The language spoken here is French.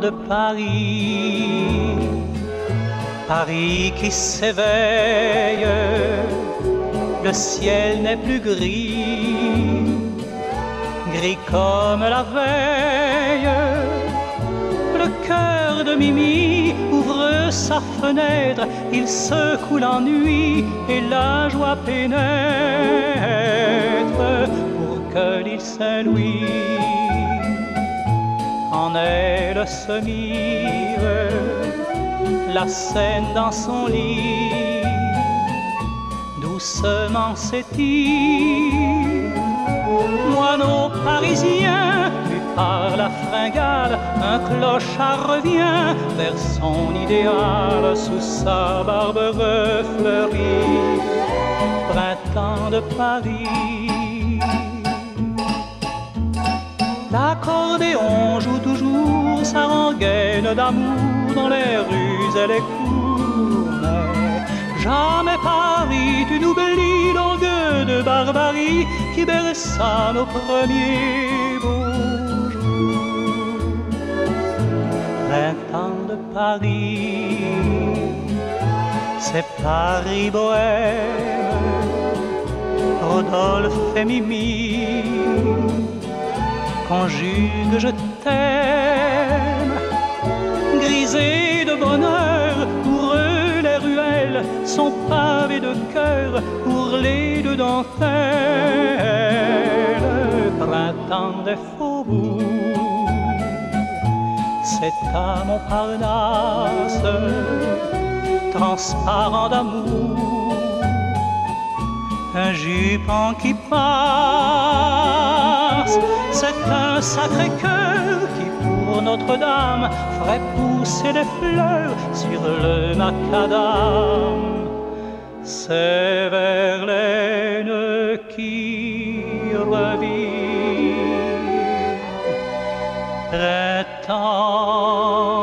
de Paris, Paris qui s'éveille, le ciel n'est plus gris, gris comme la veille. Le cœur de Mimi ouvre sa fenêtre, il secoue l'ennui et la joie pénètre. Pour que l'île Saint-Louis en elle se mire, la Seine dans son lit doucement s'étire. Moineau parisien, vu par la fringale, un clochard revient vers son idéal sous sa barbe refleurie. Printemps de Paris, l'accordéon joue toujours sa rengaine d'amour dans les rues et les cours. Mais jamais Paris, tu n'oublies l'orgue de barbarie qui berça nos premiers beaux jours. Printemps de Paris, c'est Paris bohème, Rodolphe et Mimi conjuguent je t'aime. Grisés de bonheur, pour eux les ruelles sont pavées de cœurs, ourlées de dentelles. Printemps des faubourgs, c'est à Montparnasse, transparent d'amour, un jupon qui passe. C'est un sacré cœur qui pour Notre-Dame ferait pousser des fleurs sur le macadam. C'est Verlaine qui revit. Printemps